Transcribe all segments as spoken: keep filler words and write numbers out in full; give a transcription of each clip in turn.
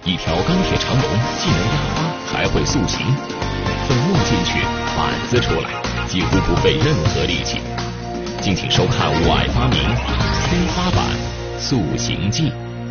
一条钢铁长龙既能压花，还会塑形。粉末进去，板子出来，几乎不费任何力气。敬请收看我爱发明天花板塑形记。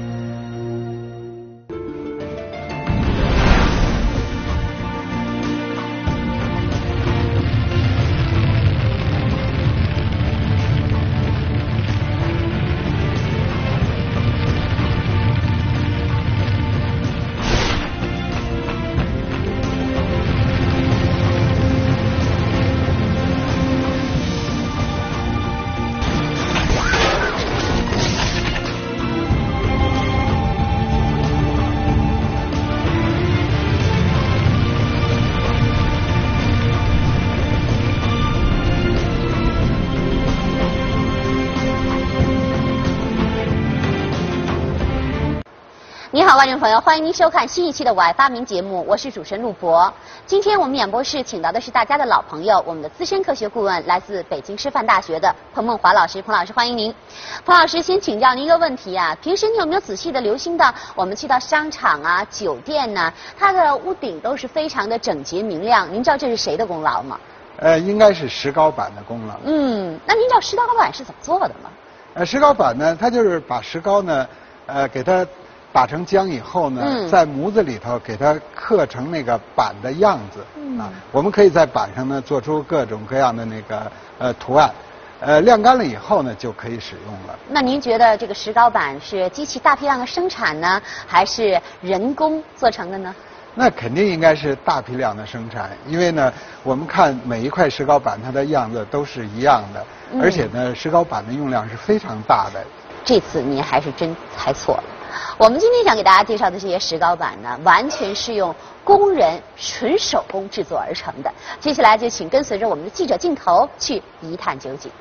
你好，观众朋友，欢迎您收看新一期的《我爱发明》节目，我是主持人陆博。今天我们演播室请到的是大家的老朋友，我们的资深科学顾问，来自北京师范大学的彭梦华老师。彭老师，欢迎您。彭老师，先请教您一个问题啊，平时你有没有仔细的留心到，我们去到商场啊、酒店呐、啊，它的屋顶都是非常的整洁明亮，您知道这是谁的功劳吗？ 呃，应该是石膏板的功劳。 嗯，那您知道石膏板是怎么做的吗？ 呃，石膏板呢，它就是把石膏呢，呃，给它打成浆以后呢，嗯、在模子里头给它刻成那个板的样子、嗯、啊。我们可以在板上呢做出各种各样的那个呃图案，呃，晾干了以后呢就可以使用了。 那您觉得这个石膏板是机器大批量的生产呢，还是人工做成的呢？ 那肯定应该是大批量的生产，因为呢，我们看每一块石膏板它的样子都是一样的，嗯、而且呢，石膏板的用量是非常大的。 这次您还是真猜错了。我们今天想给大家介绍的这些石膏板呢，完全是用工人纯手工制作而成的。接下来就请跟随着我们的记者镜头去一探究竟。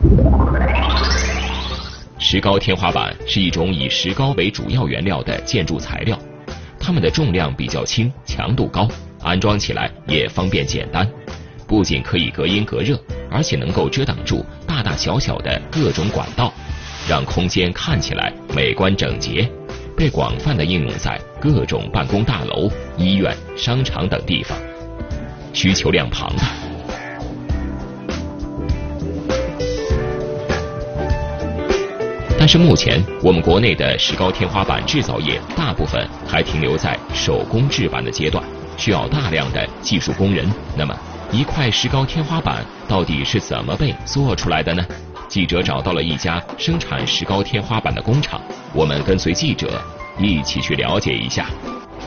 石膏天花板是一种以石膏为主要原料的建筑材料，它们的重量比较轻，强度高，安装起来也方便简单。不仅可以隔音隔热，而且能够遮挡住大大小小的各种管道，让空间看起来美观整洁，被广泛的应用在各种办公大楼、医院、商场等地方，需求量庞大。但是目前我们国内的石膏天花板制造业大部分还停留在手工制板的阶段，需要大量的技术工人。那么一块石膏天花板到底是怎么被做出来的呢？记者找到了一家生产石膏天花板的工厂，我们跟随记者一起去了解一下。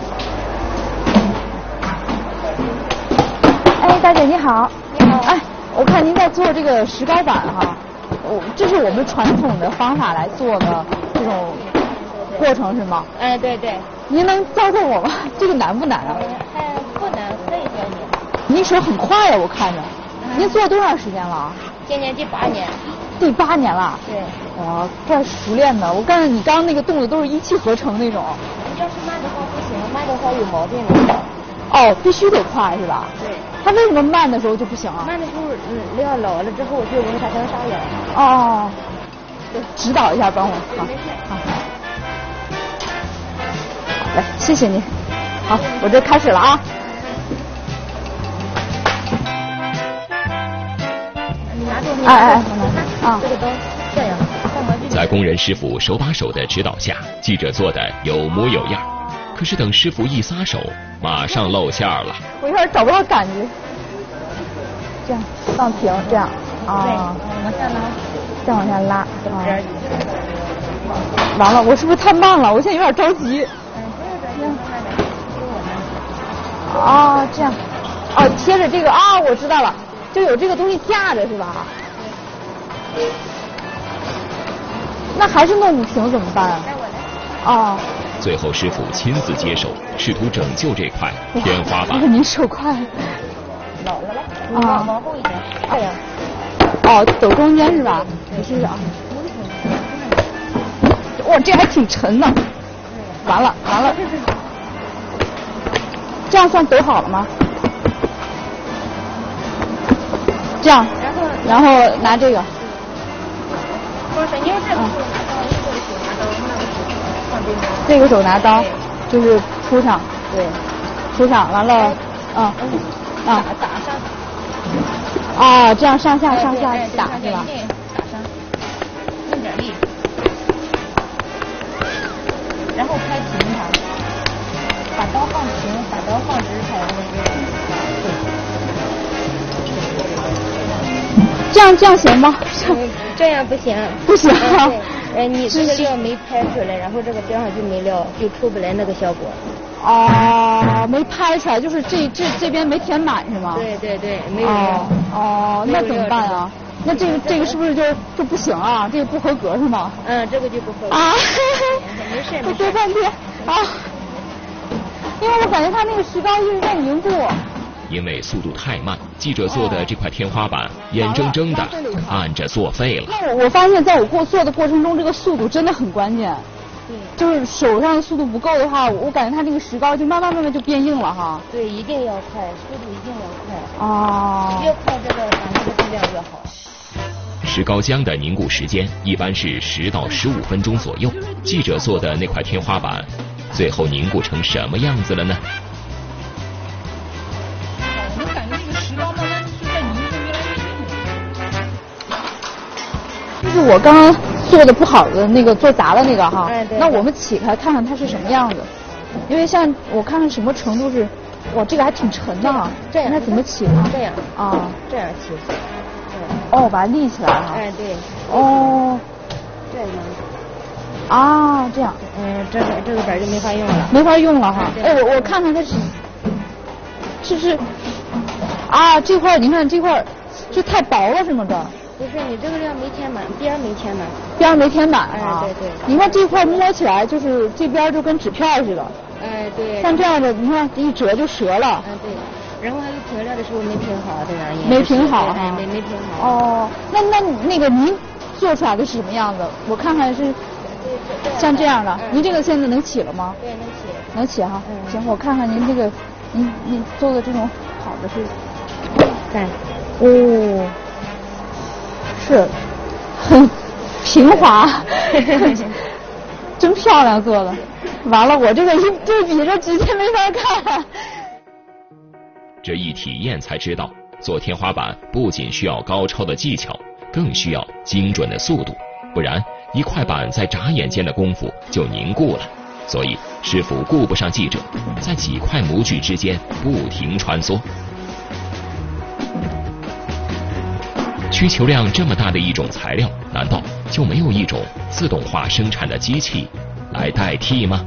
哎，大姐你好。你好。哎，我看您在做这个石膏板哈，我这是我们传统的方法来做的这种过程是吗？ 哎，对对。 您能教教我吗？这个难不难啊？ 哎，不难，可以教你。 您手很快呀，我看着。您做多长时间了？ 今年第八年。 第八年了。 对。 哇，怪熟练的。我看着你刚刚那个动作都是一气呵成那种。 要是慢的话不行，慢的话有毛病的。 哦，必须得快是吧？ 对。 它为什么慢的时候就不行啊？ 慢的时候，嗯，料老了之后就容易它成沙眼。 哦。指导一下，帮我。好。 没事。 好。来，谢谢您。好，我这开始了啊。哎哎，啊， 这个都这样。 在工人师傅手把手的指导下，记者做的有模有样。可是等师傅一撒手，马上露馅了。 我有点找不到感觉。这样放平，这样啊， 往下拉， 再往下拉啊。完了，我是不是太慢了？我现在有点着急。 嗯，不用着急，慢点，听我的。 啊，这样，哦，贴着这个啊，我知道了。就有这个东西架着是吧？那还是弄不平怎么办啊？哦。 最后师傅亲自接手，试图拯救这块天花板。 您手快。 老了吧？啊，往后一点。这样。 哦，抖中间是吧？你试试啊。哇，这还挺沉的。完了，完了。这样算抖好了吗？这样， 然后然后拿这个。 不是，你用这个手拿刀，这个手拿刀，那个手放这边。 这个手拿刀。 就是铺上， 对， 铺上完了，嗯，啊， 打打上， 啊，这样上下上下打是吧？打上，用点力，然后开平它，把刀放平，把刀放直才能对。 这样这样行吗？ 这样不行， 不行。 哎，你这个料没拍出来，然后这个边上就没料，就出不来那个效果。 哦，没拍出来，就是这这这边没填满是吗？ 对对对，没有料。哦，那怎么办啊？那这个这个是不是就就不行啊？这个不合格是吗？ 嗯，这个就不合格。 啊， 没事没事。 我说半天啊，因为我感觉它那个石膏一直在凝固。 因为速度太慢，记者做的这块天花板眼睁睁的按着作废了。 那我我发现，在我过做的过程中，这个速度真的很关键。 对， 就是手上的速度不够的话，我感觉它这个石膏就慢慢慢慢就变硬了哈。 对，一定要快，速度一定要快。 哦。 越快这个咱们的质量越好。 石膏浆的凝固时间一般是十到十五分钟左右。记者做的那块天花板，最后凝固成什么样子了呢？ 就是我刚刚做的不好的那个做砸的那个哈， 哎、 那我们起开看看它是什么样子，因为像我看看什么程度是，哇，这个还挺沉的哈， 这样那怎么起呢？ 这样啊， 这样起， 哦，把它立起来哈。 哎，对。 哦。 这样。 啊，这样。 嗯，这个这个板就没法用了。 没法用了哈。哎，我我看看它是，是是，啊，这块你看这块就太薄了是吗？这。 不是，你这个料没填满，边儿没填满。 边儿没填满啊？ 哎，对对。 你看这块摸起来就是这边就跟纸片似的。 哎，对。 像这样的，你看一折就折了。 嗯，对。然后还有平料的时候没平好，这样也。 没平好哈。没没平好。 哦，那那那个您做出来的是什么样子？我看看是像这样的。您这个现在能起了吗？ 对，能起。 能起哈。嗯。行，我看看您这个，您您做的这种好的是。 看。 哦。是，很平滑，真漂亮做的。完了，我这个一对比着直接没法看。 这一体验才知道，做天花板不仅需要高超的技巧，更需要精准的速度，不然一块板在眨眼间的功夫就凝固了。所以师傅顾不上记者，在几块模具之间不停穿梭。需求量这么大的一种材料，难道就没有一种自动化生产的机器来代替吗？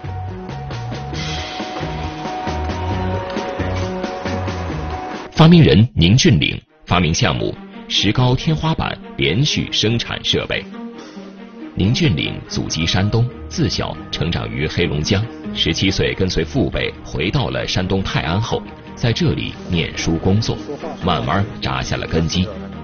发明人宁俊岭发明项目石膏天花板连续生产设备。宁俊岭祖籍山东，自小成长于黑龙江，十七岁跟随父辈回到了山东泰安后，在这里念书工作，慢慢扎下了根基。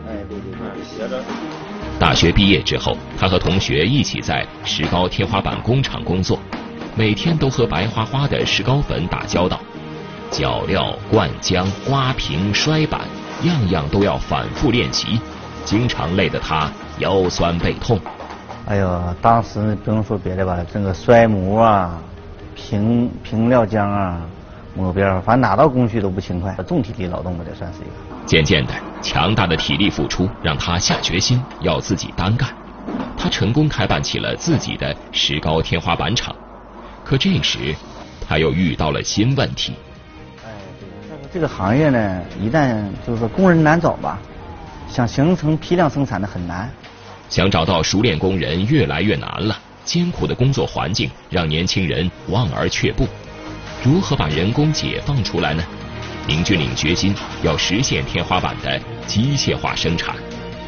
大学毕业之后，他和同学一起在石膏天花板工厂工作，每天都和白花花的石膏粉打交道，搅料、灌浆、刮平、摔板，样样都要反复练习，经常累得他腰酸背痛。 哎呦，当时不用说别的吧，这个摔模啊、平平料浆啊、抹边，反正哪道工序都不轻快，重体力劳动吧，这算是一个。 渐渐的，强大的体力付出让他下决心要自己单干。他成功开办起了自己的石膏天花板厂。可这时，他又遇到了新问题。 哎，对，这个行业呢，一旦就是说工人难找吧，想形成批量生产的很难。 想找到熟练工人越来越难了，艰苦的工作环境让年轻人望而却步。如何把人工解放出来呢？宁俊岭决心要实现天花板的机械化生产。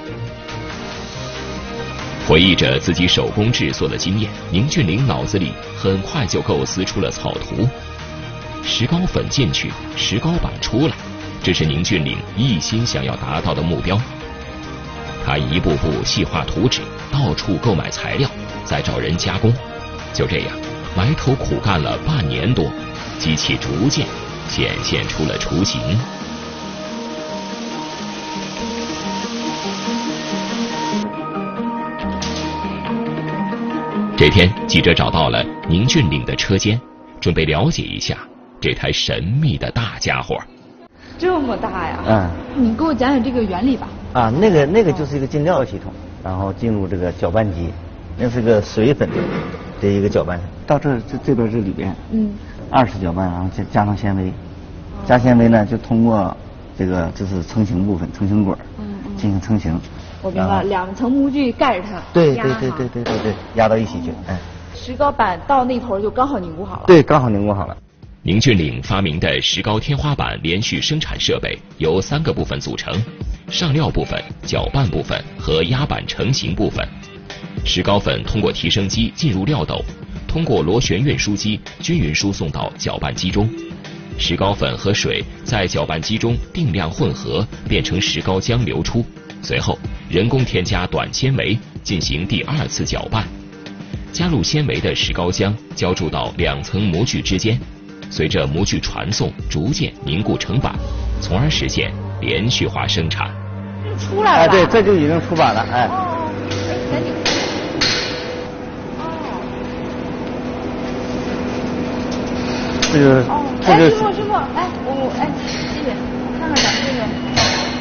回忆着自己手工制作的经验，宁俊岭脑子里很快就构思出了草图。石膏粉进去，石膏板出来，这是宁俊岭一心想要达到的目标。他一步步细化图纸，到处购买材料，再找人加工。就这样，埋头苦干了半年多，机器逐渐显现出了雏形。这天，记者找到了宁俊岭的车间， 准备了解一下这台神秘的大家伙。 这么大呀！ 嗯， 你给我讲讲这个原理吧。 啊，那个那个就是一个进料系统，然后进入这个搅拌机，那是个水粉的一个搅拌。到这这这边这里边，嗯，二次搅拌，然后加加上纤维，加纤维呢就通过这个这是成型部分，成型管，嗯嗯，进行成型。 我明白，两层模具盖着它， 对对对对对对对，压到一起去，哎。 石膏板到那头就刚好凝固好了。 对，刚好凝固好了。 宁俊岭发明的石膏天花板连续生产设备由三个部分组成：上料部分、搅拌部分和压板成型部分。石膏粉通过提升机进入料斗，通过螺旋运输机均匀输送到搅拌机中。石膏粉和水在搅拌机中定量混合，变成石膏浆流出。随后，人工添加短纤维进行第二次搅拌。加入纤维的石膏浆浇注到两层模具之间，随着模具传送，逐渐凝固成板，从而实现连续化生产。 这出来了。 哎，对，这就已经出板了，哎。 哦，哎，赶紧。 哦。这个。 哦。 这个。 哎，师傅，师傅，哎，我，哎，谢谢，我看看咱们这个。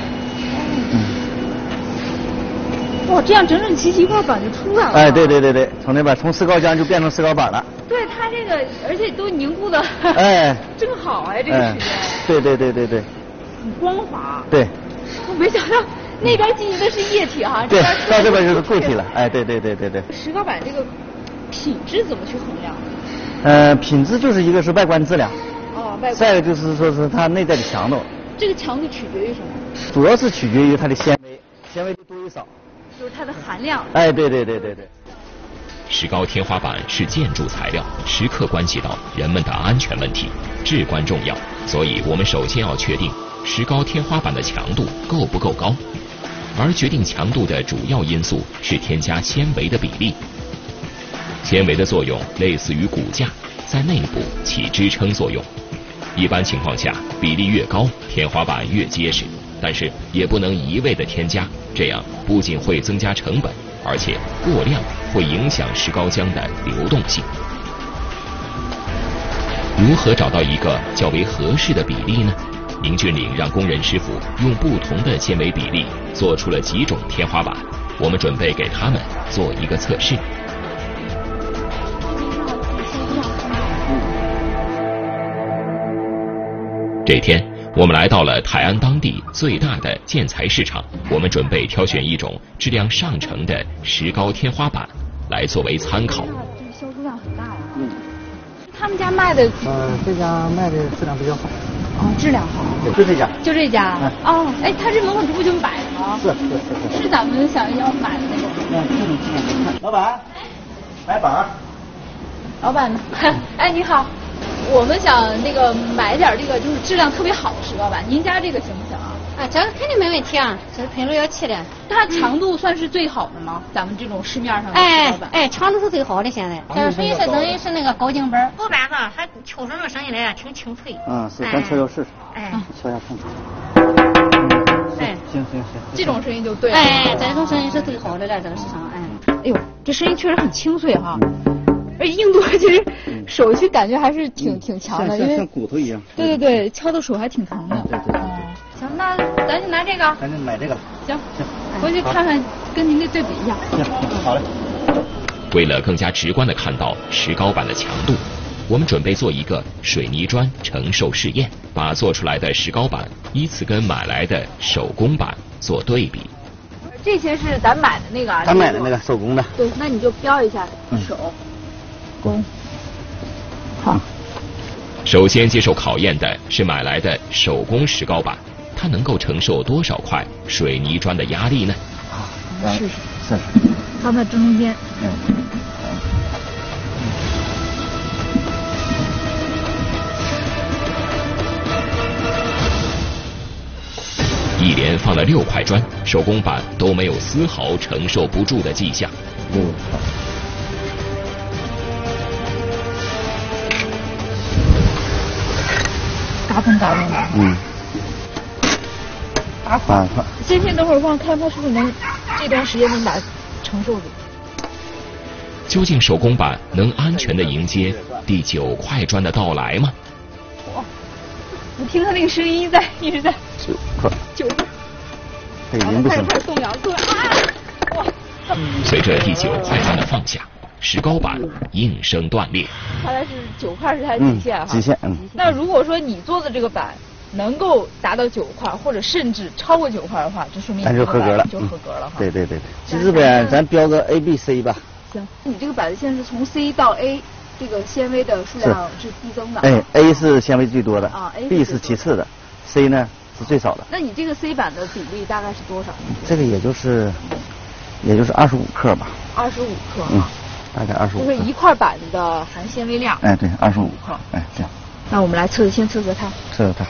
哇，这样整整齐齐一块板就出来了。 哎，对对对对，从那边从石膏浆就变成石膏板了。 对，它这个而且都凝固的， 哎， 正好哎，这个时间。 对对对对对。 很光滑。 对。 我没想到那边进行的是液体哈， 对，到这边就是固体了。哎，对对对对对。 石膏板这个品质怎么去衡量？ 呃，品质就是一个是外观质量， 哦，外观。 再一个就是说是它内在的强度。 这个强度取决于什么？ 主要是取决于它的纤维，纤维的多与少。 就是它的含量。 哎，对对对对对。 石膏天花板是建筑材料，时刻关系到人们的安全问题，至关重要。所以我们首先要确定石膏天花板的强度够不够高，而决定强度的主要因素是添加纤维的比例。纤维的作用类似于骨架，在内部起支撑作用。一般情况下，比例越高，天花板越结实。但是也不能一味的添加，这样不仅会增加成本，而且过量会影响石膏浆的流动性。如何找到一个较为合适的比例呢？宁俊岭让工人师傅用不同的纤维比例做出了几种天花板，我们准备给他们做一个测试。这天，我们来到了泰安当地最大的建材市场，我们准备挑选一种质量上乘的石膏天花板来作为参考。 这个销售量很大呀。嗯。他们家卖的？ 呃，这家卖的质量比较好。 哦，质量好。 就这家。 就这家。嗯、哦，哎，他这门口这不就买的吗？ 是是是是。 是咱们想要买的那种。 嗯，这种质量。老板，买板。 老板呢？哎，你好。我们想那个买点这个就是质量特别好的石膏板，您家这个行不行啊？ 啊，这个肯定没问题啊，这是喷炉要漆的。 它强度算是最好的吗？咱们这种市面上的石膏板？ 哎哎，强度是最好的现在。这属于是等于是那个高精板，木板哈，它敲出那声音来挺清脆。 嗯，是，咱敲敲试试。 哎， 敲下看看。 哎， 行行行， 这种声音就对了。 哎，这种声音是最好的了，这个市场。哎， 哎呦，这声音确实很清脆哈。而且硬度其实手去感觉还是挺、嗯、挺强的，因为像骨头一样。 对对对，敲的手还挺疼的。 对对对。 行，那咱就拿这个。 咱就买这个。 行行，回去看看跟您这对比一下。 行，好嘞。 为了更加直观的看到石膏板的强度，我们准备做一个水泥砖承受试验，把做出来的石膏板依次跟买来的手工板做对比。 这些是咱买的那个啊？ 咱买的那个手工的。 对，那你就标一下手。嗯工，好。 首先接受考验的是买来的手工石膏板，它能够承受多少块水泥砖的压力呢？ 啊， 试试， 试试。 放在正中间。 嗯。 一连放了六块砖，手工板都没有丝毫承受不住的迹象。 六块。 八分打面的。 嗯。 八块。先先等会儿忘开，它是不是能这段时间能把承受住？ 究竟手工板能安全地迎接第九块砖的到来吗？ 哇，我听他那个声音在一直在。 九块。 九块。 这已经不行。 开始动摇，对啊！哇！ 随着第九块砖的放下，石膏板应声断裂。 看来是九块是它的极限哈。 极限，嗯。 那如果说你做的这个板能够达到九块，或者甚至超过九块的话，就说明咱就合格了， 就合格了哈。 对对对对。其实呗，咱标个 A B C 吧。 行，你这个板子现在是从 C 到 A， 这个纤维的数量是递增的。 哎 ，A 是纤维最多的啊 ，B 是其次的 ，C 呢是最少的。 那你这个 C 板的比例大概是多少？ 这个也就是，也就是二十五克吧。 二十五克啊。 嗯，大概二十五。 就是一块板子的含纤维量。 哎，对，二十五克。哎，这样。 那我们来测测，先测测它。 测测它。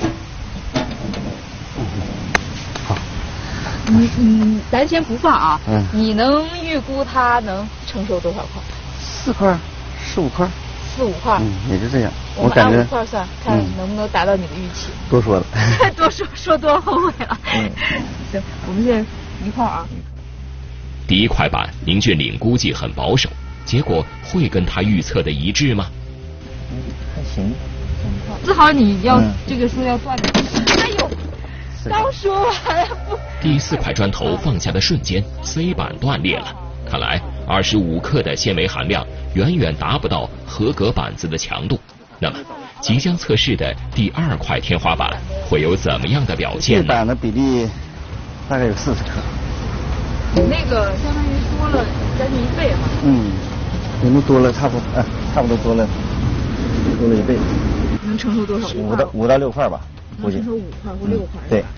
好。 你你，咱先不放啊。 嗯。 你能预估它能承受多少块？ 四块，四五块。 四五块。 嗯，也就这样。 我们按五块算，看能不能达到你的预期。 多说了。 多说说多了后悔了。嗯。行，我们现在一块啊。 第一块板，宁俊岭估计很保守，结果会跟他预测的一致吗？ 嗯，还行。 志豪，你要、嗯、这个是要断的。哎呦，刚说完不。 第四块砖头放下的瞬间 ，C 板断裂了。看来二十五克的纤维含量远远达不到合格板子的强度。那么，即将测试的第二块天花板会有怎么样的表现呢？ 这板的比例大概有四十克。 你那个相当于多了将近一倍哈。 嗯，你们多了差不多，哎、呃，差不多多了，多了一倍。 能承受多少？ 五到五到六块吧， 能承受五块或六块。 嗯、对。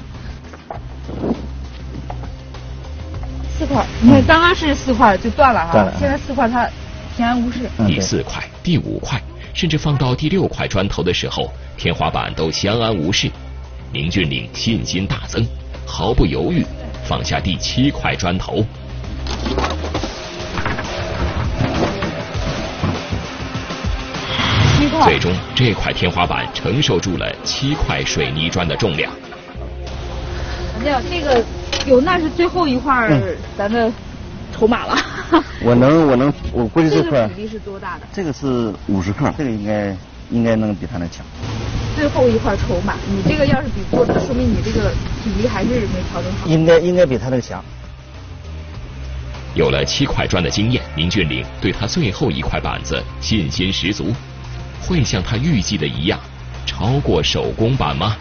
四块，你看刚刚是四块就断了哈， 断了。 现在四块它平安无事。 第四块、第五块，甚至放到第六块砖头的时候，天花板都相安无事。宁俊岭信心大增，毫不犹豫放下第七块砖头。最终，这块天花板承受住了七块水泥砖的重量。 没有这个，有那是最后一块咱的筹码了。 我能，我能，我估计这块比例是多大的？ 这个是五十克，这个应该应该能比它那强。 最后一块筹码，你这个要是比多，那说明你这个比例还是没调整好。 应该应该比它那个强。 有了七块砖的经验，宁俊岭对他最后一块板子信心十足。会像他预计的一样，超过手工板吗？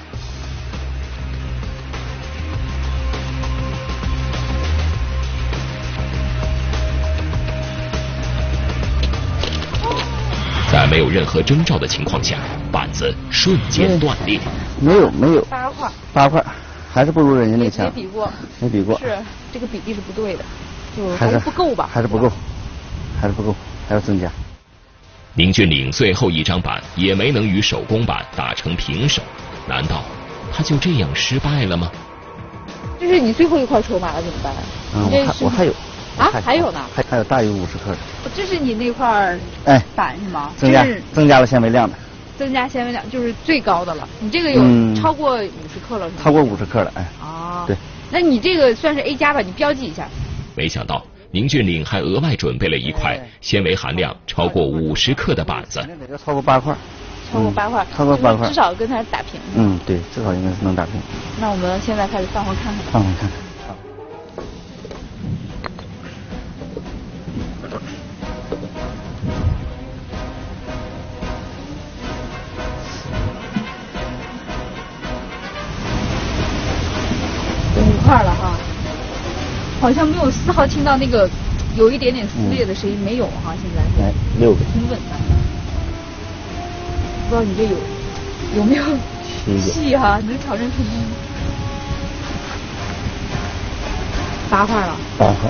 在没有任何征兆的情况下，板子瞬间断裂。 没有没有。 八块。 八块，还是不如人家那个强。 没比过。 没比过。 是这个比例是不对的，就还是不够吧？ 还是不够，还是不够，还要增加。 宁俊岭最后一张板也没能与手工板打成平手，难道他就这样失败了吗？ 这是你最后一块筹码了，怎么办？ 嗯，我还我还有。 啊，还有呢？ 还还有大于五十克的。 这是你那块哎板是吗？ 增加增加了纤维量的。 增加纤维量就是最高的了。你这个有超过五十克了是吗？ 超过五十克了，哎。 啊。 对。 那你这个算是 A 加吧？你标记一下。 没想到。宁俊岭还额外准备了一块纤维含量超过五十克的板子， 要超过八块， 超过八块， 超过八块， 至少跟它打平。 嗯，对，至少应该是能打平。 那我们现在开始放回看看。 放回看看。 五块了哈。好像没有丝毫听到那个有一点点撕裂的声音，嗯、没有哈，现在来六个， 挺稳的。不知道你这有有没有戏哈、啊？能挑战成功？八块了。 八块。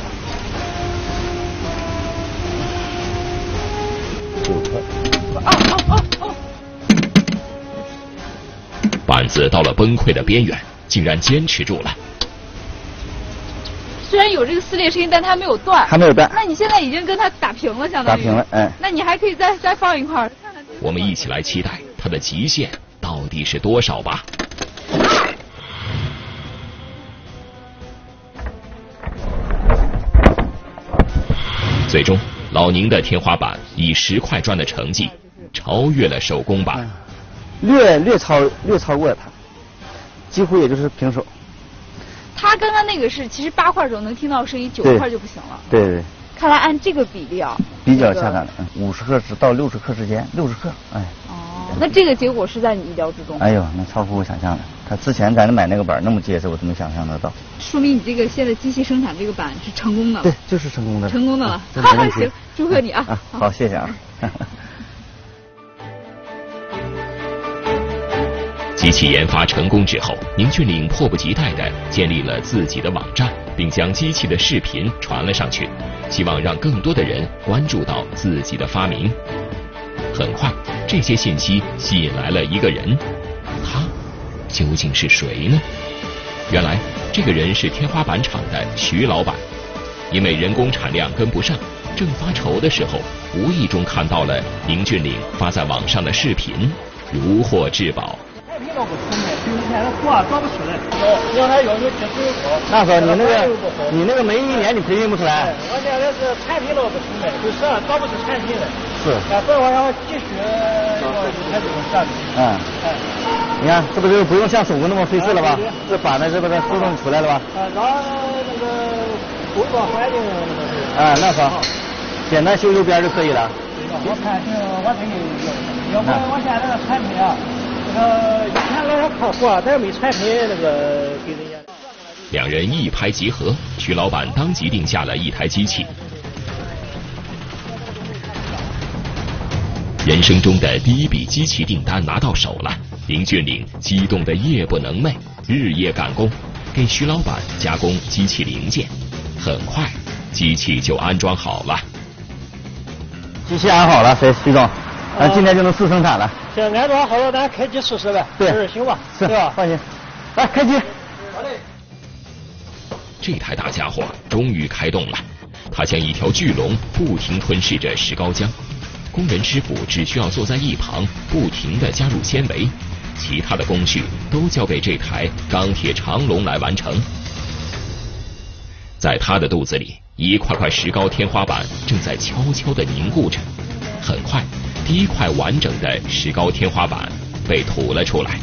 九块。 哦哦哦哦！ 板子到了崩溃的边缘，竟然坚持住了。 虽然有这个撕裂声音，但它没有断， 还没有断。 那你现在已经跟它打平了，相当于打平了，哎。 那你还可以再再放一块，看看。 我们一起来期待它的极限到底是多少吧。最终， 老宁的天花板以十块砖的成绩超越了手工板， 略略超略超过他，几乎也就是平手。 他刚刚那个是其实八块的时候能听到声音，九块就不行了。 对对。 看来按这个比例啊， 比较下降的，五十克之到六十克之间，六十克，哎。 哦，那这个结果是在你意料之中。 哎呦，那超乎我想象的。他之前咱买那个板那么结实，我都没想象得到。 说明你这个现在机器生产这个板是成功的。 对，就是成功的。 成功的了，行，祝贺你啊！ 啊好，谢谢啊。 机器研发成功之后，宁俊岭迫不及待地建立了自己的网站，并将机器的视频传了上去，希望让更多的人关注到自己的发明。很快，这些信息吸引来了一个人，他究竟是谁呢？原来，这个人是天花板厂的徐老板，因为人工产量跟不上，正发愁的时候，无意中看到了宁俊岭发在网上的视频，如获至宝。 那不出来，就是现在货找不出来。哦，要他要求技术高。 那时候你那个你那个煤一年你培训不出来。 我现在是产品捞不出来，就是找不出产品来。 是。 啊，所以我想继续要开这种设备。 嗯。哎。你看，这不就不用像手工那么费事了吧？这板子这不是自动出来了吧？ 啊，让那个工作环境那个。 啊，那好。简单修修边就可以了。 我看这我这个要不我现在这个产品啊。呃，以前老想靠谱，但是没产品那个给人家。 两人一拍即合，徐老板当即定下了一台机器。人生中的第一笔机器订单拿到手了，宁俊岭激动得夜不能寐，日夜赶工，给徐老板加工机器零件。很快，机器就安装好了。 机器安好了，谁徐总？咱今天就能试生产了。 行，安装好了，咱开机试试呗。 对， 行吧？ 是吧？放心。来，开机。 好嘞。 这台大家伙终于开动了，它像一条巨龙，不停吞噬着石膏浆。工人师傅只需要坐在一旁，不停地加入纤维，其他的工序都交给这台钢铁长龙来完成。在他的肚子里，一块块石膏天花板正在悄悄地凝固着。很快，第一块完整的石膏天花板被吐了出来。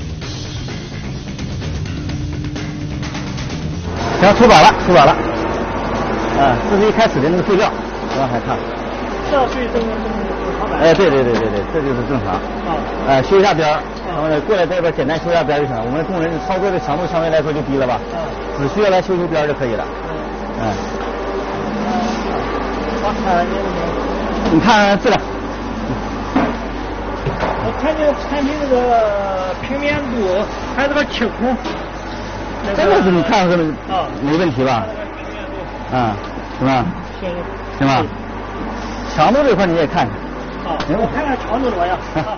行，出板了，出板了。啊，这是一开始的那个废料，不让还看。 这最正正常。 哎，对对对对对，这就是正常。啊。哎，修一下边儿，然后呢，过来这边简单修一下边就行了。我们工人操作的强度相对来说就低了吧？啊。只需要来修修边就可以了。嗯。 我看你。 你看质量， 我看见产品这个平面度，还有这个气孔， 真的是你看是啊，没问题吧？啊，是吧？ 行， 行吧？强度这块你也看看。 啊，我看看强度怎么样。啊。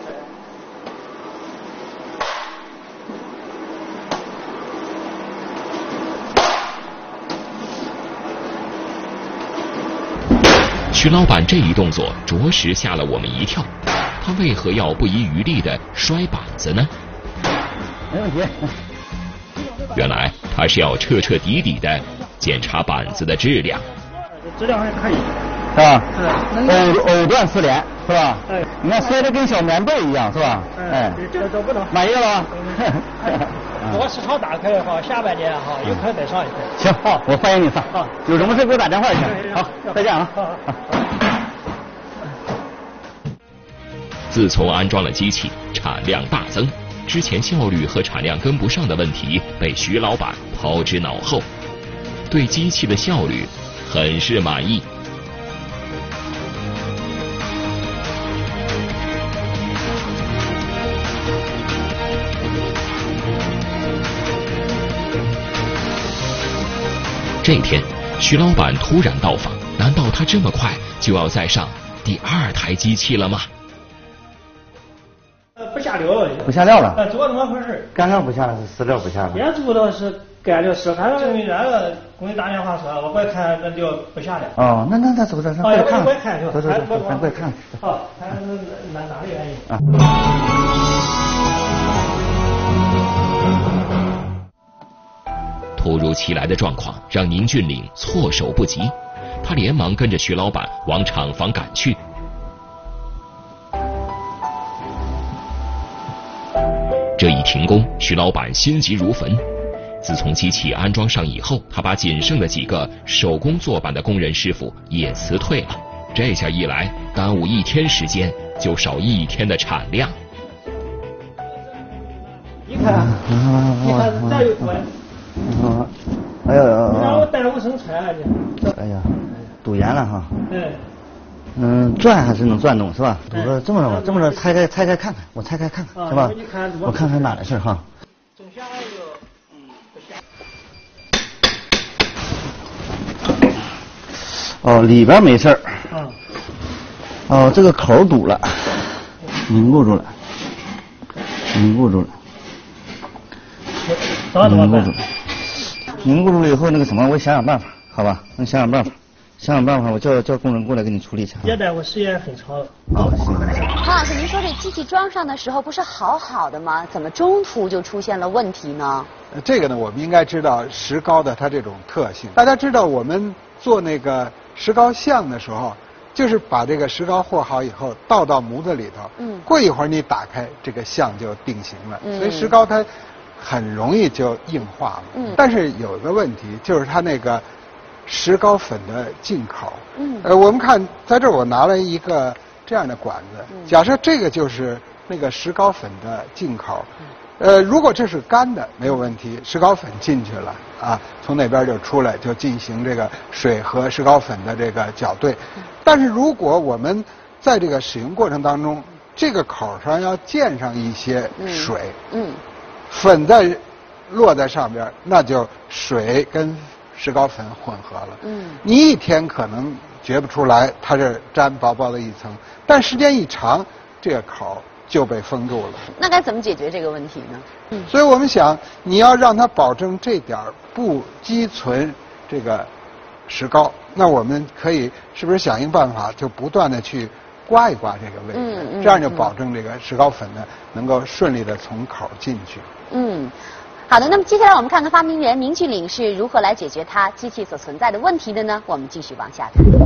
徐老板这一动作着实吓了我们一跳，他为何要不遗余力地摔板子呢？ 没问题。 原来他是要彻彻底底地检查板子的质量。 质量还可以， 是吧？是。藕藕断丝连，是吧？哎。你看摔得跟小棉被一样，是吧？ 哎。这都不能。 满意了吧？ 如果市场打开的话，下半年哈有可能再上一回。 行，好，我欢迎你上。好，有什么事给我打电话就行。好，再见啊。 自从安装了机器，产量大增，之前效率和产量跟不上的问题被徐老板抛之脑后，对机器的效率很是满意。这天，徐老板突然到访，难道他这么快就要再上第二台机器了吗？ 不下料， 不下料了。 呃，怎么怎么回事？ 干料不下了，是饲料不下了。 也知道是干料是，反正证明那个工人打电话说，我过来看那料不下了。 哦，那那那走走走，过来看。 过来看去。 走走走，咱过来看。 好，看哪哪里原因啊？ 突如其来的状况让宁俊岭措手不及， 他连忙跟着徐老板往厂房赶去。这一停工，徐老板心急如焚。自从机器安装上以后，他把仅剩的几个手工做板的工人师傅也辞退了。这下一来，耽误一天时间，就少一天的产量。 你看，你看这有砖。 啊，哎呀， 你让我带我生拆下去。 哎呀，堵严了哈。 嗯。 嗯，转还是能转动是吧？堵着这么着吧，这么着拆开拆开看看，我拆开看看是吧？我看看哪的事哈。 正下一个。 哦，里边没事儿。 嗯。 哦，这个口堵了，凝固住了，凝固住了。凝固住了。凝固住了以后，那个什么，我想想办法，好吧？那想想办法，想想办法，我叫叫工人过来给你处理一下。 别耽误时间很长了。 哦，行。 庞老师，您说这机器装上的时候不是好好的吗？怎么中途就出现了问题呢？ 这个呢，我们应该知道石膏的它这种特性。大家知道我们做那个石膏像的时候，就是把这个石膏和好以后倒到模子里头，嗯，过一会儿你打开这个像就定型了。嗯，所以石膏它很容易就硬化了。嗯，但是有个问题就是它那个石膏粉的进口。嗯，呃，我们看在这儿我拿了一个这样的管子，嗯，假设这个就是那个石膏粉的进口。嗯，呃，如果这是干的，没有问题，石膏粉进去了啊，从那边就出来，就进行这个水和石膏粉的这个搅兑。但是如果我们在这个使用过程当中，这个口上要溅上一些水，嗯，嗯粉在落在上边，那就水跟石膏粉混合了。嗯，你一天可能觉不出来，它是沾薄薄的一层，但时间一长，这个口就被封住了。 那该怎么解决这个问题呢？ 嗯，所以我们想，你要让它保证这点儿不积存这个石膏，那我们可以是不是想一个办法，就不断的去刮一刮这个位置，嗯嗯、这样就保证这个石膏粉呢能够顺利的从口进去。 嗯，好的。那么接下来我们看看发明人宁俊岭是如何来解决它机器所存在的问题的呢？我们继续往下看。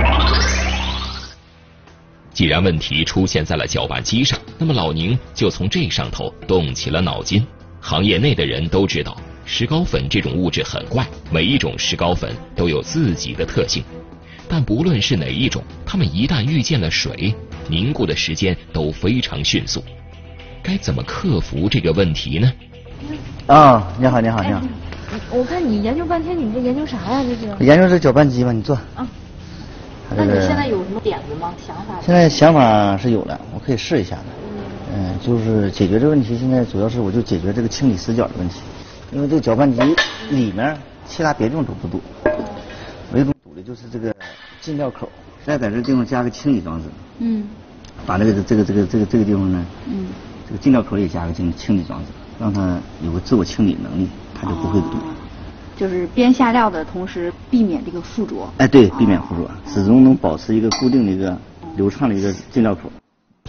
既然问题出现在了搅拌机上，那么老宁就从这上头动起了脑筋。行业内的人都知道，石膏粉这种物质很怪，每一种石膏粉都有自己的特性。但不论是哪一种，它们一旦遇见了水，凝固的时间都非常迅速。该怎么克服这个问题呢？ 啊，你好，你好，你好。 我看你研究半天，你这研究啥呀？这是？ 研究这搅拌机吧，你坐。啊。 那你现在有什么点子吗？想法？ 现在想法是有了，我可以试一下的。嗯，就是解决这个问题，现在主要是我就解决这个清理死角的问题，因为这个搅拌机里面其他别地方都不堵，唯独堵的就是这个进料口。再在这地方加个清理装置。嗯。把这个这个这个这个这个地方呢，嗯，这个进料口也加个清清理装置，让它有个自我清理能力，它就不会堵。哦， 就是边下料的同时避免这个附着。 哎，对，避免附着，始终能保持一个固定的一个流畅的一个进料口。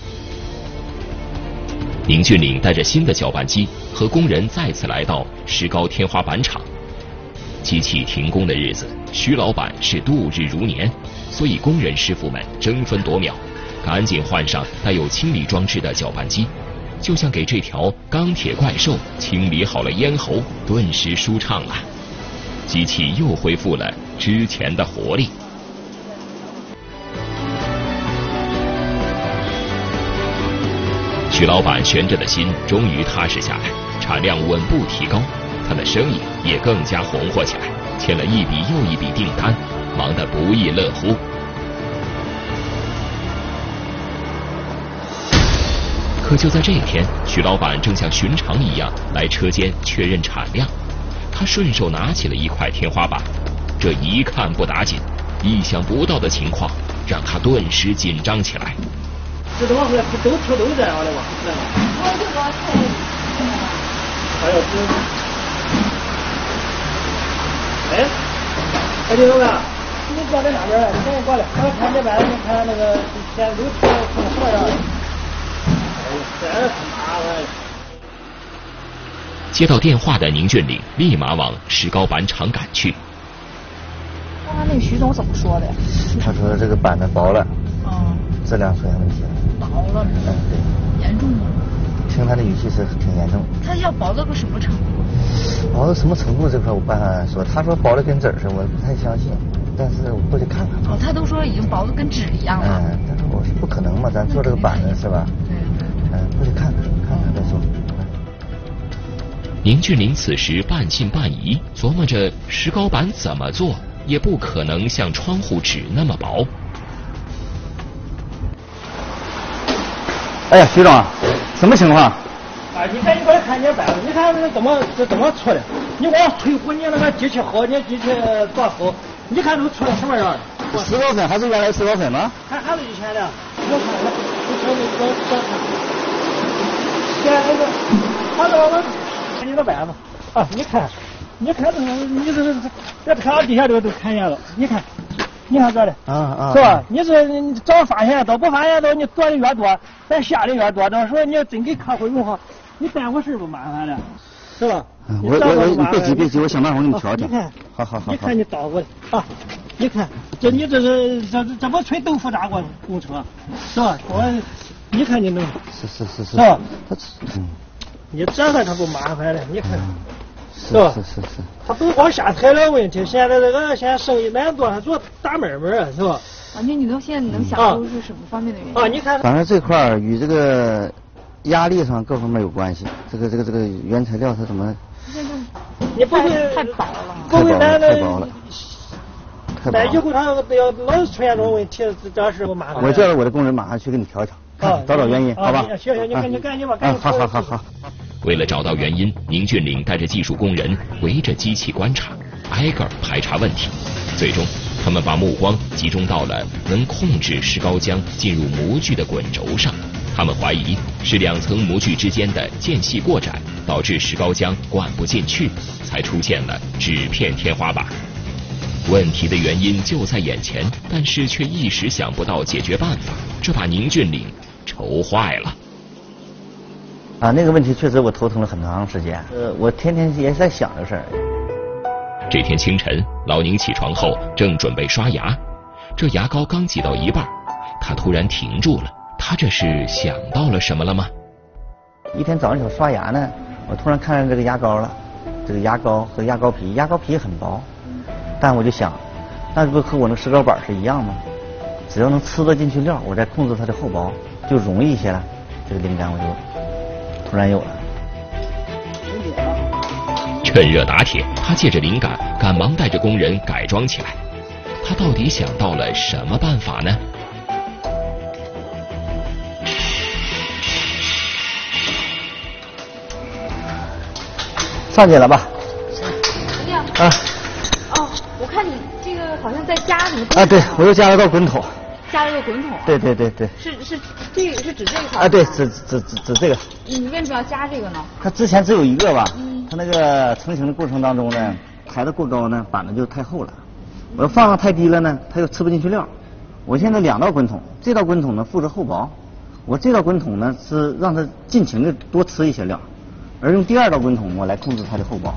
宁俊岭带着新的搅拌机和工人再次来到石膏天花板厂。机器停工的日子，徐老板是度日如年，所以工人师傅们争分夺秒，赶紧换上带有清理装置的搅拌机，就像给这条钢铁怪兽清理好了咽喉，顿时舒畅了。机器又恢复了之前的活力。徐老板悬着的心终于踏实下来，产量稳步提高，他的生意也更加红火起来，签了一笔又一笔订单，忙得不亦乐乎。可就在这一天，徐老板正像寻常一样来车间确认产量。他顺手拿起了一块天花板，这一看不打紧，意想不到的情况让他顿时紧张起来。 这都往回都跳都这样的吧？我这个太……还有这……哎，哎，刘老板，你挂在哪边了？你赶紧过来，我看这边，你看那个现在都跳成什么样了？哎呀，这很麻烦。 接到电话的宁俊岭立马往石膏板厂赶去。 刚刚那徐总怎么说的呀？ 他说这个板子薄了， 嗯， 质量出现问题了。 薄了， 嗯，对。 严重吗？ 听他的语气是挺严重。 他要薄到个什么程度？ 薄到什么程度这块我不敢说，他说薄的跟纸似的，我不太相信。但是我过去看看。 哦，他都说已经薄的跟纸一样了。 嗯，但是我是不可能嘛，咱做这个板子是吧？ 对。 嗯，过去看看，看看再说。 宁俊林此时半信半疑，琢磨着石膏板怎么做也不可能像窗户纸那么薄。 哎呀，徐总，什么情况？ 啊，你看你过来看你板子，你看这怎么这怎么出的？你往推乎你那个机器好，你机器多好，你看都出来什么样？ 石膏粉还是原来石膏粉吗？ 还还是以前的，我看看，以前那个我看，现在那个，他这我看你的板子啊，你看，你看这个，你这这这看底下这个都看见了，你看。你看这里， 啊啊， 是吧？你是你早发现到不发现到，你做的越多，咱下的越多，到时候你要真给客户用好，你耽误事不麻烦了，是吧？ 我我我别急别急，我想办法给你调调。 你看， 好好好， 你看你倒过来啊！你看，这你这是这这不吹豆腐渣过工程，是吧？我，你看你能， 是是是是， 是吧？ 他嗯， 你这个他不麻烦了，你看。 是吧？是是是， 他不光下材料问题，现在这个现在生意难做，还做大买卖啊，是吧？ 啊，你你能现在能想出是什么方面的原因？ 啊，你看， 反正这块儿与这个压力上各方面有关系。这个这个这个原材料它怎么？ 你不会太薄了， 不会那太薄了，太薄了。 那以后他要老是出现这种问题，这事不麻烦。 我叫着我的工人马上去给你调调，看找找原因，好吧？ 行行，你赶紧赶紧吧，赶紧。 好好好好。 为了找到原因，宁俊岭带着技术工人围着机器观察，挨个排查问题。最终，他们把目光集中到了能控制石膏浆进入模具的滚轴上。他们怀疑是两层模具之间的间隙过窄，导致石膏浆灌不进去，才出现了纸片天花板。问题的原因就在眼前，但是却一时想不到解决办法，这把宁俊岭愁坏了。 啊，那个问题确实我头疼了很长时间，呃，我天天也在想这事儿。 这天清晨，老宁起床后正准备刷牙，这牙膏刚挤到一半，他突然停住了。他这是想到了什么了吗？ 一天早上起来刷牙呢，我突然看见这个牙膏了，这个牙膏和牙膏皮，牙膏皮很薄，但我就想，那不和我那石膏板是一样吗？只要能吃得进去料，我再控制它的厚薄，就容易一些了。这个灵感我就突然有了。 趁热打铁，他借着灵感，赶忙带着工人改装起来。他到底想到了什么办法呢？ 上去了吧？ 怎么样？ 啊。 哦，我看你这个好像在加什么？ 啊，对，我又加了个滚筒。 加了个滚筒。 对对对对。 是是，这个是指这个。 啊，对，指指指指这个。 你为什么要加这个呢？ 它之前只有一个吧？ 嗯。 它那个成型的过程当中呢，抬得过高呢，板子就太厚了。我要放上太低了呢，它又吃不进去料。我现在两道滚筒，这道滚筒呢负责厚薄，我这道滚筒呢是让它尽情的多吃一些料。而用第二道滚筒，我来控制它的厚薄。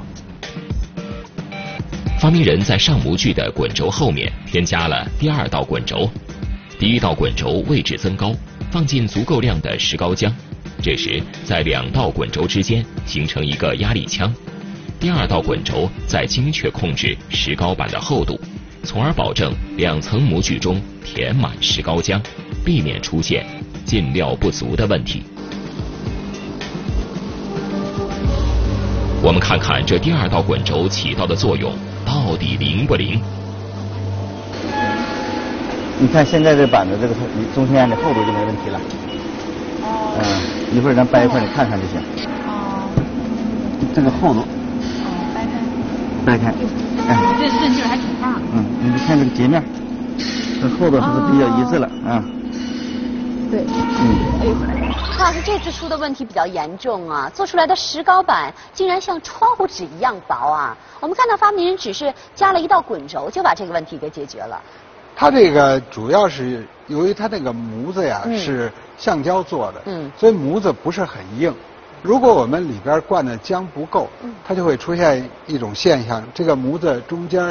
发明人在上模具的滚轴后面添加了第二道滚轴，第一道滚轴位置增高，放进足够量的石膏浆，这时在两道滚轴之间形成一个压力腔。第二道滚轴再精确控制石膏板的厚度，从而保证两层模具中填满石膏浆，避免出现进料不足的问题。我们看看这第二道滚轴起到的作用到底灵不灵？ 你看现在这板子这个中间的厚度就没问题了。哦。嗯，一会儿咱掰一块你看看就行。哦。这个厚度。 哦，掰开。 掰开。哎。 这韧劲还挺大。 嗯，你看这个截面，这厚度还是比较一致了啊。 对。嗯。哎呦。潘老师，这次出的问题比较严重啊！做出来的石膏板竟然像窗户纸一样薄啊！我们看到发明人只是加了一道滚轴，就把这个问题给解决了。 它这个主要是由于它那个模子呀、嗯、是橡胶做的，嗯，所以模子不是很硬。如果我们里边灌的浆不够，嗯，它就会出现一种现象，这个模子中间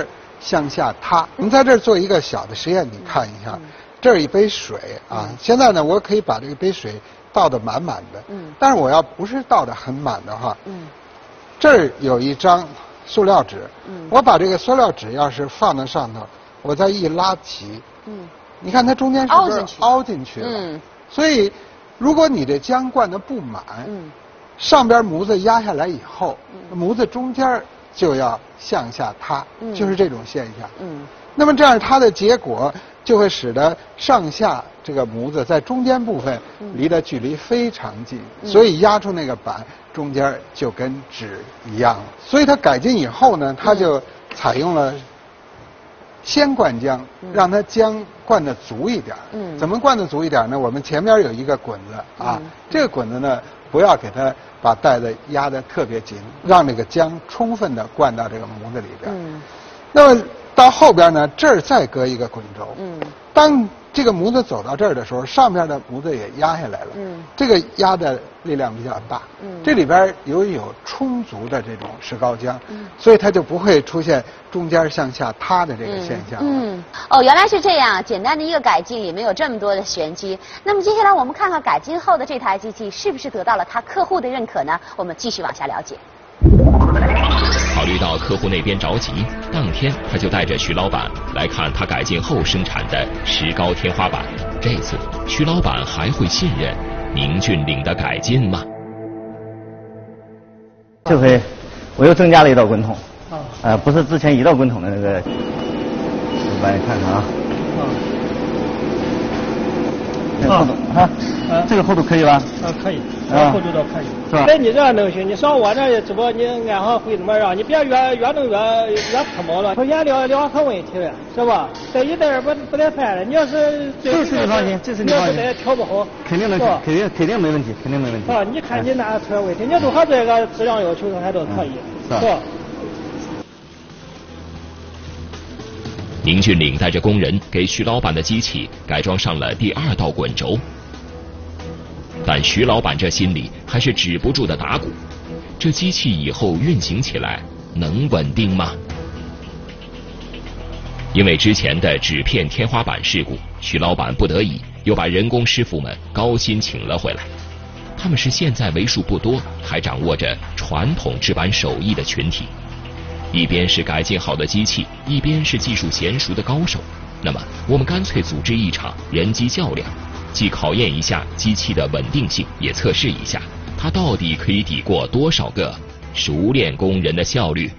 向下塌。我们在这儿做一个小的实验，你看一下，这儿一杯水啊，现在呢，我可以把这个杯水倒得满满的，嗯，但是我要不是倒得很满的话，嗯，这儿有一张塑料纸，嗯，我把这个塑料纸要是放在上头，我再一拉齐，嗯，你看它中间是不是凹进去了？嗯，所以如果你这浆灌得不满，嗯，上边模子压下来以后，嗯，模子中间就要向下塌，嗯，就是这种现象，嗯，那么这样它的结果就会使得上下这个模子在中间部分离的距离非常近，嗯，所以压出那个板中间就跟纸一样了。所以它改进以后呢，它就采用了先灌浆，让它浆灌得足一点。嗯，怎么灌得足一点呢？我们前面有一个滚子啊，嗯，这个滚子呢不要给它把带子压得特别紧，让这个浆充分的灌到这个模子里边。嗯，那么到后边呢，这儿再搁一个滚轴。嗯，当这个模子走到这儿的时候，上边的模子也压下来了。嗯，这个压的力量比较大。嗯，这里边由于有充足的这种石膏浆，嗯，所以它就不会出现中间向下塌的这个现象。 嗯，嗯哦，原来是这样，简单的一个改进，也没有这么多的玄机。那么接下来我们看看改进后的这台机器是不是得到了他客户的认可呢？我们继续往下了解。 考虑到客户那边着急，当天他就带着徐老板来看他改进后生产的石膏天花板。这次徐老板还会信任宁峻岭的改进吗？ 这回我又增加了一道滚筒，啊，呃，不是之前一道滚筒的那个，我帮你看看啊。啊，厚度啊，啊，这个厚度可以吧？ 啊，可以，啊，厚度倒可以，是吧？那你这样能行，你上我这只不过你按好会怎么让，你别越越弄越越脱毛了，首先料料很问题了，是吧？这一袋不不带坏的，你要是这是你放心，这是你放心， 你要是调不好， 肯定能，肯定肯定没问题，肯定没问题。 啊，你看你哪出问题，你都还这个质量要求还都可以，是吧？ 宁峻岭带着工人给徐老板的机器改装上了第二道滚轴，但徐老板这心里还是止不住的打鼓，这机器以后运行起来能稳定吗？因为之前的纸片天花板事故，徐老板不得已又把人工师傅们高薪请了回来，他们是现在为数不多还掌握着传统制板手艺的群体。一边是改进好的机器，一边是技术娴熟的高手，那么我们干脆组织一场人机较量，既考验一下机器的稳定性，也测试一下它到底可以抵过多少个熟练工人的效率。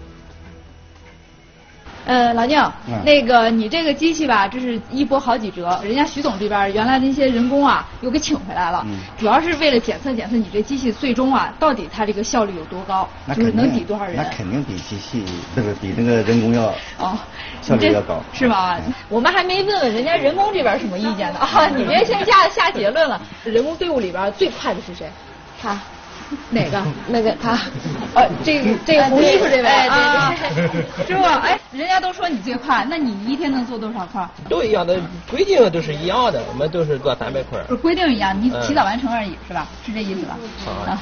呃，老宁，嗯、那个你这个机器吧，这是一波好几折。人家徐总这边原来那些人工啊，又给请回来了，嗯、主要是为了检测检测你这机器最终啊，到底它这个效率有多高，就是能抵多少人。 那肯定比机器这个比那个人工要哦，效率要高， 是吧？嗯、我们还没问问人家人工这边什么意见呢啊！你别先下下结论了。人工队伍里边最快的是谁？他。哪个？那个他，呃，这个这个红衣服这位啊，是吧？哎，人家都说你最快，那你一天能做多少块？ 都一样的，规定都是一样的，我们都是做三百块。 不是规定一样，你提早完成而已，是吧？是这意思吧？啊，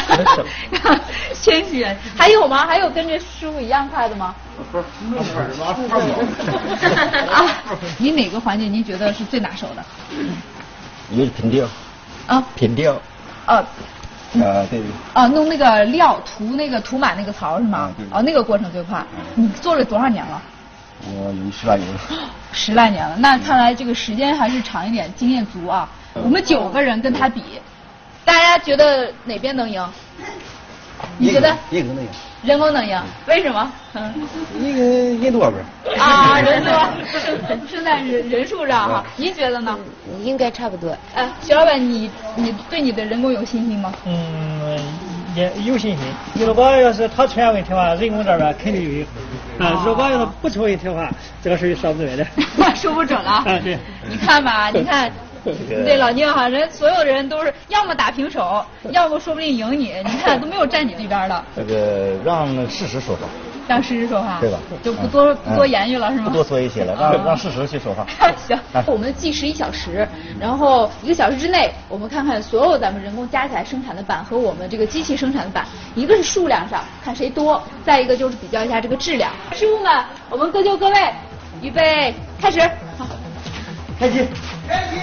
谦虚。还有吗？还有跟这师傅一样快的吗？不是，不是，啊，你哪个环节您觉得是最拿手的？ 一个是拼吊。啊。拼吊。 啊。 啊，对。 啊，弄那个料涂那个涂满那个槽是吗？哦，那个过程最快。你做了多少年了？ 我有十来年了。 十来年了，那看来这个时间还是长一点，经验足啊。我们九个人跟他比，大家觉得哪边能赢？你觉得？ 人工能赢。 人工能赢，为什么？嗯。 一个人多呗。 啊，人多，是在人人数上哈。您觉得呢？ 应该差不多。 哎，徐老板，你你对你的人工有信心吗？ 嗯，也有信心。如果要是他出现问题的话，人工这边肯定有一分。啊，如果要是不出问题的话，这个事就说不准的。 说不准了。 啊，对。 你看吧，你看。对老宁哈，人所有的人都是要么打平手，要么说不定赢你。你看都没有站你这边的。 这个让事实说话。 让诗诗说话， 对吧？ 就不多、嗯、不多言语了，是吗？ 不多说一些了，让让事实去说话。 行，我们计时一小时，然后一个小时之内，我们看看所有咱们人工加起来生产的板和我们这个机器生产的板，一个是数量上看谁多，再一个就是比较一下这个质量。师傅们，我们各就各位，预备，开始。好， 开机， 开机。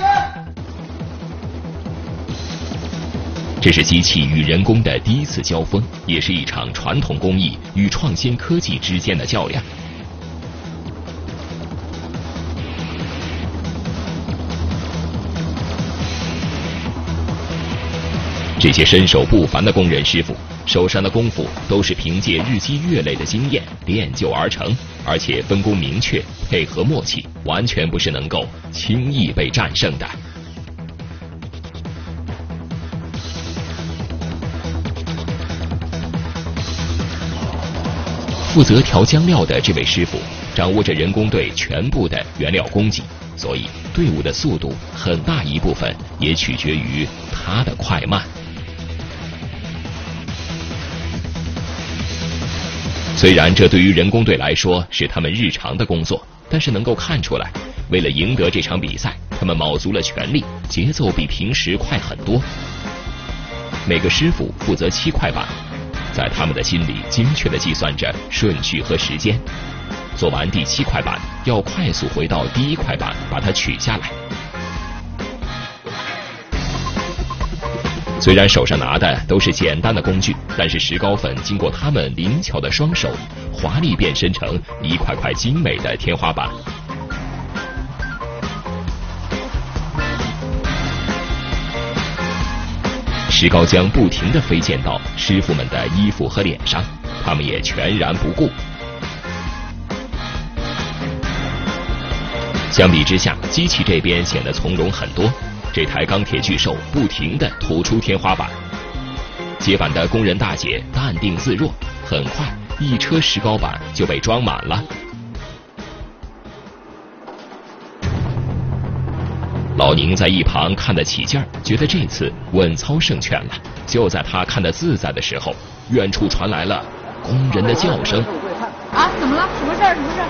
这是机器与人工的第一次交锋，也是一场传统工艺与创新科技之间的较量。这些身手不凡的工人师傅，手上的功夫都是凭借日积月累的经验练就而成，而且分工明确，配合默契，完全不是能够轻易被战胜的。负责调浆料的这位师傅掌握着人工队全部的原料供给，所以队伍的速度很大一部分也取决于他的快慢。虽然这对于人工队来说是他们日常的工作，但是能够看出来，为了赢得这场比赛，他们卯足了全力，节奏比平时快很多。每个师傅负责七块板，在他们的心里精确地计算着顺序和时间，做完第七块板要快速回到第一块板把它取下来。虽然手上拿的都是简单的工具，但是石膏粉经过他们灵巧的双手，华丽变身成一块块精美的天花板。石膏浆不停地飞溅到师傅们的衣服和脸上，他们也全然不顾。相比之下，机器这边显得从容很多。这台钢铁巨兽不停地吐出天花板，接板的工人大姐淡定自若，很快一车石膏板就被装满了。老宁在一旁看得起劲儿，觉得这次稳操胜券了。就在他看得自在的时候，远处传来了工人的叫声。 啊，怎么了？什么事儿？什么事儿？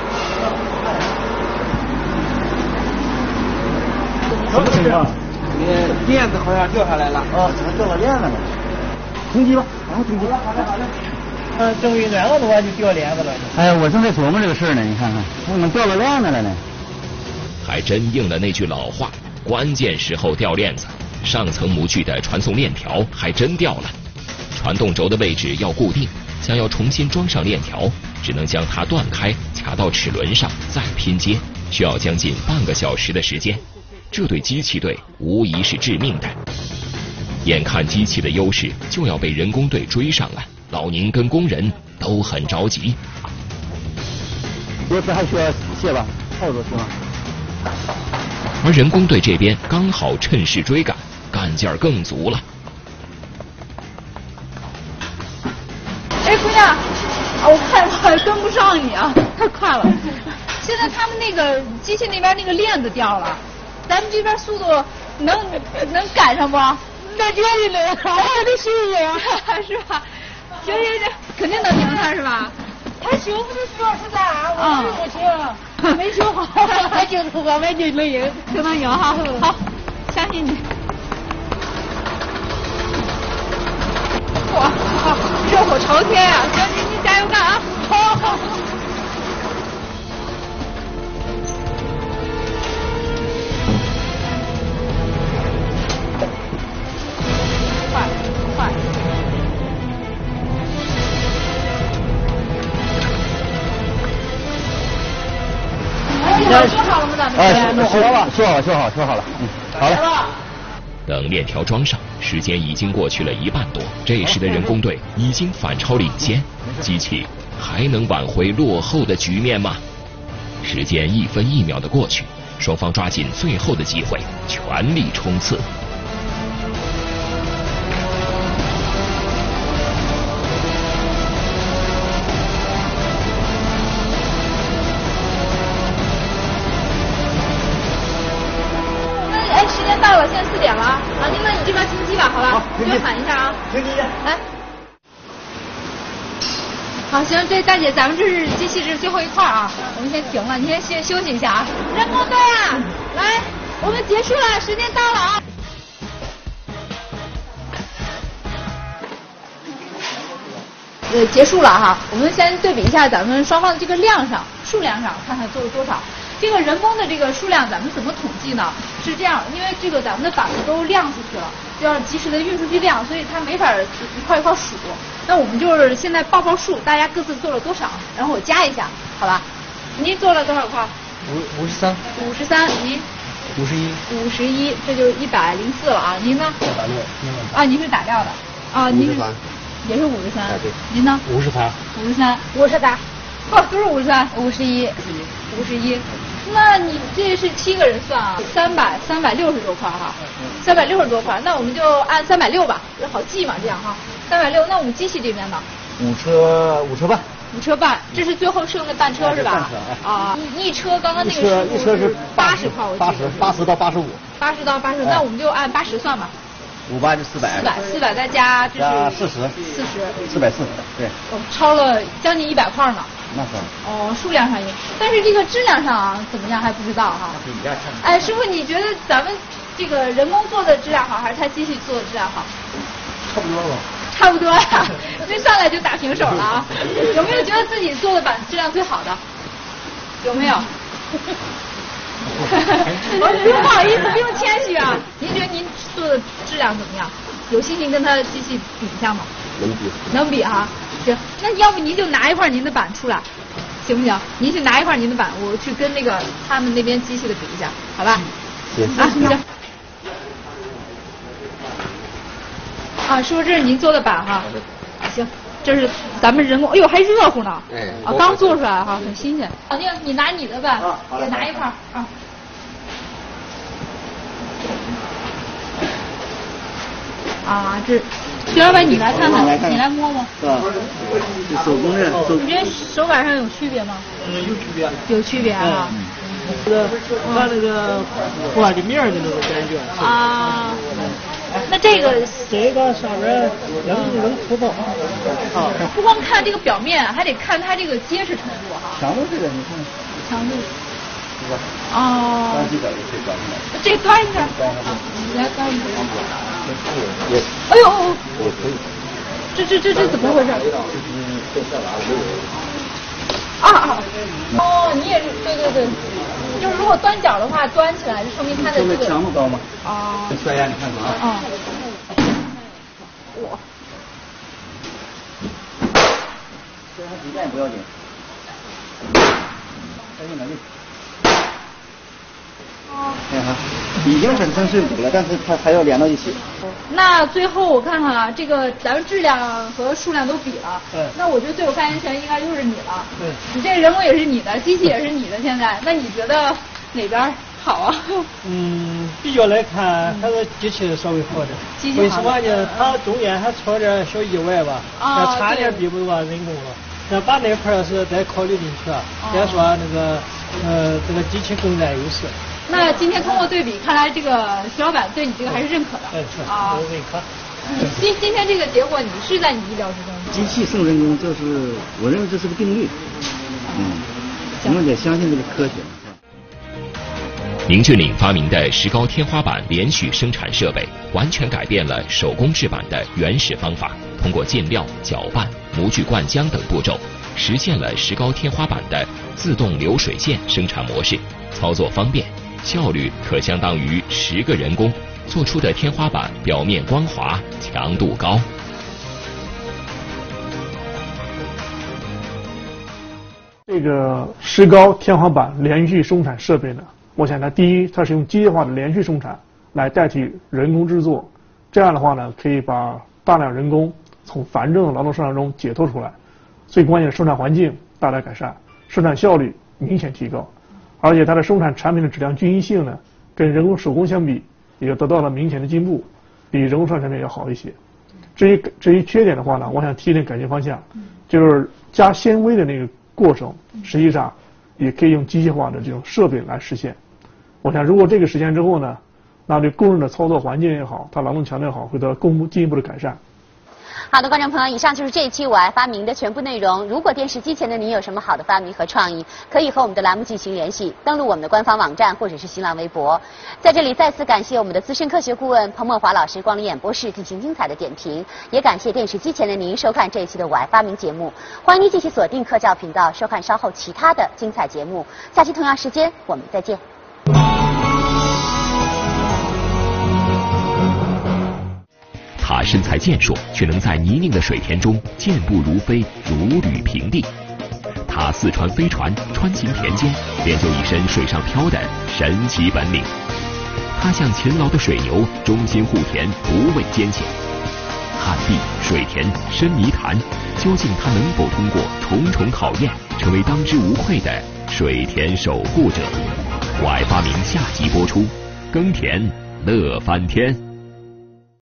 什么情况？ 你链子好像掉下来了。 哦，怎么掉到链子了？停机吧，然后停机。 好的，好的。嗯，正一两个的话就掉链子了。 哎，我正在琢磨这个事儿呢，你看看，怎么掉到链子了呢？ 还真应了那句老话，关键时候掉链子。上层模具的传送链条还真掉了，传动轴的位置要固定，想要重新装上链条，只能将它断开，卡到齿轮上，再拼接，需要将近半个小时的时间。这对机器队无疑是致命的。眼看机器的优势就要被人工队追上了，老宁跟工人都很着急。 螺丝还需要卸吧？还有螺丝吗？ 而人工队这边刚好趁势追赶，干劲儿更足了。 哎，姑娘，啊，我害怕跟不上你啊，太快了。现在他们那个机器那边那个链子掉了，咱们这边速度能能赶上不？那绝对能，我得修修啊，是吧？行行行，肯定能赢他是吧？ 他修不是主要是啥？我不行，没修好，他就是我们就能赢， 就能赢哈。好，相信你。哇，热火朝天呀！行，你你加油干啊！好好。快快！说好了吗？咱们哎，说好了，说好了，说好了，说好了，嗯，好了。 等链条装上，时间已经过去了一半多。这时的人工队已经反超领先，机器还能挽回落后的局面吗？时间一分一秒的过去，双方抓紧最后的机会，全力冲刺。 时间到了，现在四点了啊！您们你这边停机吧，好吧？就喊一下啊！ 停机， 来。 好，行，这大姐，咱们这是机器，这是最后一块啊，我们先停了，你先先休息一下啊。人工队啊，来，我们结束了，时间到了啊。呃，结束了哈，我们先对比一下咱们双方的这个量上、数量上，看看做了多少。这个人工的这个数量，咱们怎么统计呢？是这样，因为这个咱们的板子都晾出去了，就要及时的运出去晾，所以它没法一块一块数。那我们就是现在报报数，大家各自做了多少，然后我加一下，好吧？您做了多少块？ 五五十三。 五十三，您？ 五十一。 五十一，这就是一百零四了啊！您呢？ 打料。 啊，您是打料的啊？您是也是五十三。您呢？ 五十三。 五十三。 五十三。 哦，都是五十三。五十一。五十一。那你这是七个人算啊，三百三百六十多块哈，三百六十多块，那我们就按三百六吧，这好记嘛，这样哈，三百六。那我们机器这边呢？ 五车五车半。 五车半，这是最后剩的半车是吧？啊，一一车刚刚那个车一车是八十块，我记得。 八十八十到八十五。 八十到八十，那我们就按八十算吧。 五八就四百。 四百四百再加这是四十。 四十。 四百四，对。 哦，超了将近一百块呢。 那算了。 哦，数量上也，但是这个质量上啊怎么样还不知道哈。哎，师傅，你觉得咱们这个人工做的质量好，还是他机器做的质量好？ 差不多吧。 差不多呀，这上来就打平手了啊！有没有觉得自己做的板质量最好的？有没有？不用不好意思，不用谦虚啊。您觉得您做的质量怎么样？有信心跟他的机器比一下吗？ 能比。 能比哈、啊。行，那要不您就拿一块您的板出来，行不行？您去拿一块您的板，我去跟那个他们那边机器的比一下，好吧？ 行。 啊，行。啊，师傅，这是您做的板哈。行，这是咱们人工，哎呦，还热乎呢。 哎。 啊，刚做出来哈，很新鲜。老宁，你拿你的板，也拿一块啊。啊，这徐老板，你来看看，你来摸摸。 是吧？这手工的。 你觉得手感上有区别吗？ 嗯，有区别。 有区别啊。 这个它那个画的面的那种感觉。 啊。那这个这个上面能能粗糙。 啊，不光看这个表面，还得看它这个结实程度哈。 强度这个你看。 强度。 是吧？ 哦。 端几个也可以端出来。 这端一下。啊，你来端一下。哎呦！ 也可以。 这这这这怎么回事？啊啊！哦，你也是，对对对，就是如果端角的话，端起来就说明它的这个强度高吗？ 啊。 这摔下你看看啊。 啊。我。 虽然不见不要紧，再用点力。 哦。 你看，已经粉身碎骨了，但是它还要连到一起。 那最后我看看啊，这个咱们质量和数量都比了， 嗯， 那我觉得最有发言权应该就是你了。 对， 你这人工也是你的，机器也是你的，现在，那你觉得哪边好啊？ 嗯，比较来看还是机器稍微好点。 机器好。 为什么呢？它中间还出了点小意外吧，那差点比不过人工了。那把那块儿是再考虑进去，再说那个呃这个机器更占优势。 那今天通过对比，看来这个徐老板对你这个还是认可的。 嗯，是啊， 我认可。 今今天这个结果，你是在你意料之中的。 机器胜人工，这是我认为这是个定律。嗯，我们得相信这个科学。 宁俊岭发明的石膏天花板连续生产设备，完全改变了手工制板的原始方法，通过进料、搅拌、模具灌浆等步骤，实现了石膏天花板的自动流水线生产模式，操作方便。效率可相当于十个人工做出的天花板，表面光滑，强度高。 这个石膏天花板连续生产设备呢，我想它第一，它是用机械化的连续生产来代替人工制作，这样的话呢，可以把大量人工从繁重的劳动生产中解脱出来，最关键的生产环境大大改善，生产效率明显提高。而且它的生产产品的质量均一性呢，跟人工手工相比，也就得到了明显的进步，比人工生产产品要好一些。至于至于缺点的话呢，我想提点改进方向，就是加纤维的那个过程，实际上也可以用机械化的这种设备来实现。我想，如果这个实现之后呢，那对工人的操作环境也好，他劳动强度也好，会得到进一步的改善。 好的，观众朋友，以上就是这一期我爱发明的全部内容。如果电视机前的您有什么好的发明和创意，可以和我们的栏目进行联系，登录我们的官方网站或者是新浪微博。在这里再次感谢我们的资深科学顾问彭梦华老师光临演播室进行精彩的点评，也感谢电视机前的您收看这一期的我爱发明节目。欢迎您继续锁定科教频道收看稍后其他的精彩节目。下期同样时间我们再见。 他身材健硕，却能在泥泞的水田中健步如飞，如履平地。他四川飞船，穿行田间，练就一身水上漂的神奇本领。他像勤劳的水牛，忠心护田，不畏艰险。旱地、水田、深泥潭，究竟他能否通过重重考验，成为当之无愧的水田守护者？我爱发明下集播出，耕田乐翻天。